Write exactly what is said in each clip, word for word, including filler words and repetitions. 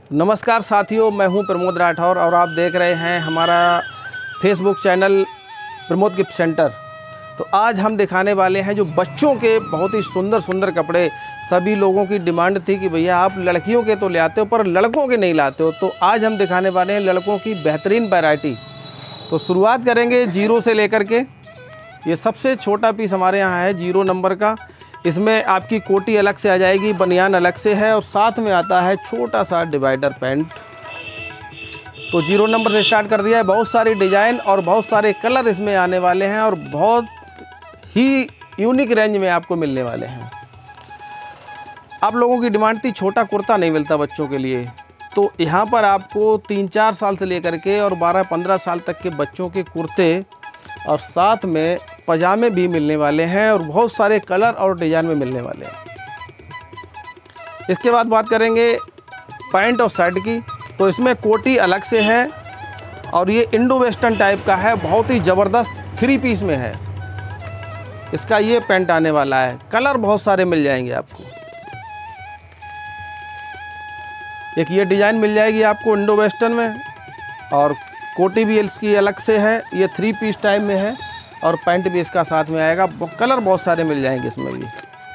नमस्कार साथियों, मैं हूं प्रमोद राठौर और आप देख रहे हैं हमारा Facebook channel Pramod gift centre. तो आज हम दिखाने वाले हैं जो बच्चों के बहुत ही सुंदर सुंदर कपड़े। सभी लोगों की डिमांड थी कि भैया आप लड़कियों के तो ले आते हो पर लड़कों के नहीं लाते हो, तो आज हम दिखाने वाले हैं लड़कों की बेहतरीन वैरायटी। तो शुरुआत करेंगे जीरो से लेकर के, ये सबसे छोटा पीस हमारे यहाँ है जीरो नंबर का। इसमें आपकी कोटी अलग से आ जाएगी, बनियान अलग से है और साथ में आता है छोटा सा डिवाइडर पैंट। तो जीरो नंबर से स्टार्ट कर दिया है। बहुत सारी डिज़ाइन और बहुत सारे कलर इसमें आने वाले हैं और बहुत ही यूनिक रेंज में आपको मिलने वाले हैं। आप लोगों की डिमांड थी छोटा कुर्ता नहीं मिलता बच्चों के लिए, तो यहाँ पर आपको तीन चार साल से लेकर के और बारह पंद्रह साल तक के बच्चों के कुर्ते और साथ में पजामे भी मिलने वाले हैं और बहुत सारे कलर और डिज़ाइन में मिलने वाले हैं। इसके बाद बात करेंगे पैंट और शर्ट की। तो इसमें कोटी अलग से है और ये इंडो वेस्टर्न टाइप का है, बहुत ही ज़बरदस्त थ्री पीस में है। इसका ये पैंट आने वाला है, कलर बहुत सारे मिल जाएंगे आपको। एक ये डिज़ाइन मिल जाएगी आपको इंडो वेस्टर्न में और कोटी भी इसकी अलग से है, ये थ्री पीस टाइप में है और पैंट भी इसका साथ में आएगा। कलर बहुत सारे मिल जाएंगे इसमें भी।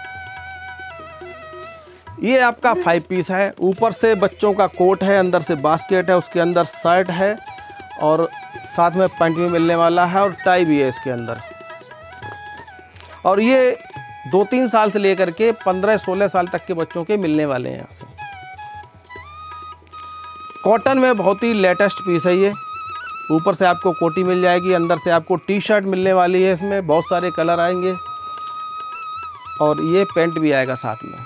ये आपका फाइव पीस है, ऊपर से बच्चों का कोट है, अंदर से बास्केट है, उसके अंदर शर्ट है और साथ में पैंट भी मिलने वाला है और टाई भी है इसके अंदर। और ये दो तीन साल से लेकर के पंद्रह सोलह साल तक के बच्चों के मिलने वाले हैं यहाँ से। कॉटन में बहुत ही लेटेस्ट पीस है ये। ऊपर से आपको कोटी मिल जाएगी, अंदर से आपको टी शर्ट मिलने वाली है, इसमें बहुत सारे कलर आएंगे और ये पैंट भी आएगा साथ में।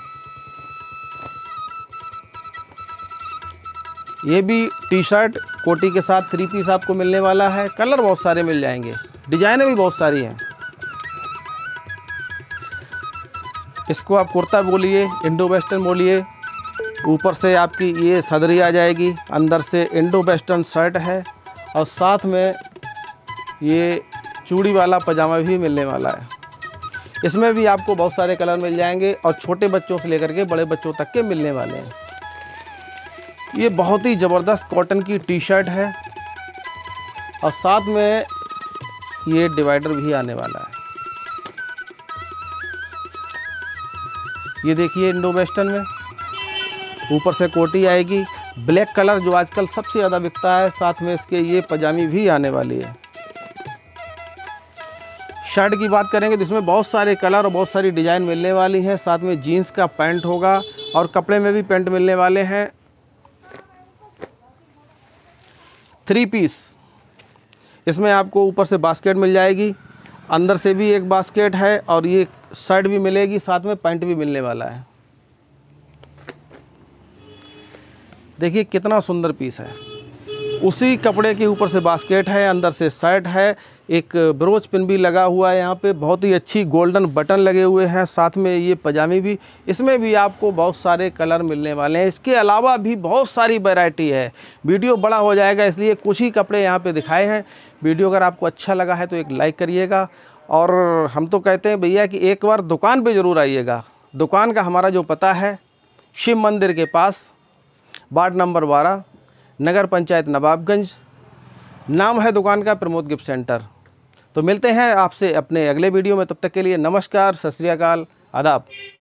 ये भी टी शर्ट कोटी के साथ थ्री पीस आपको मिलने वाला है। कलर बहुत सारे मिल जाएंगे, डिजाइनें भी बहुत सारी हैं। इसको आप कुर्ता बोलिए, इंडो वेस्टर्न बोलिए। ऊपर से आपकी ये सदरी आ जाएगी, अंदर से इंडो वेस्टर्न शर्ट है और साथ में ये चूड़ी वाला पजामा भी मिलने वाला है। इसमें भी आपको बहुत सारे कलर मिल जाएंगे और छोटे बच्चों से लेकर के बड़े बच्चों तक के मिलने वाले हैं। ये बहुत ही ज़बरदस्त कॉटन की टी शर्ट है और साथ में ये डिवाइडर भी आने वाला है। ये देखिए इंडो वेस्टर्न में ऊपर से कोटी आएगी, ब्लैक कलर जो आजकल सबसे ज़्यादा बिकता है, साथ में इसके ये पजामी भी आने वाली है। शर्ट की बात करेंगे तो इसमें बहुत सारे कलर और बहुत सारी डिज़ाइन मिलने वाली हैं। साथ में जीन्स का पैंट होगा और कपड़े में भी पैंट मिलने वाले हैं। थ्री पीस इसमें आपको ऊपर से बास्केट मिल जाएगी, अंदर से भी एक बास्केट है और ये शर्ट भी मिलेगी, साथ में पैंट भी मिलने वाला है। देखिए कितना सुंदर पीस है। उसी कपड़े के ऊपर से बास्केट है, अंदर से शर्ट है, एक ब्रोच पिन भी लगा हुआ है यहाँ पे, बहुत ही अच्छी गोल्डन बटन लगे हुए हैं। साथ में ये पजामी भी, इसमें भी आपको बहुत सारे कलर मिलने वाले हैं। इसके अलावा भी बहुत सारी वैरायटी है। वीडियो बड़ा हो जाएगा इसलिए कुछ ही कपड़े यहाँ पे दिखाए हैं। वीडियो अगर आपको अच्छा लगा है तो एक लाइक करिएगा और हम तो कहते हैं भैया कि एक बार दुकान पर ज़रूर आइएगा। दुकान का हमारा जो पता है शिव मंदिर के पास, वार्ड नंबर बारह, नगर पंचायत नवाबगंज। नाम है दुकान का प्रमोद गिफ्ट सेंटर। तो मिलते हैं आपसे अपने अगले वीडियो में, तब तक के लिए नमस्कार, सत श्री अकाल, आदाब।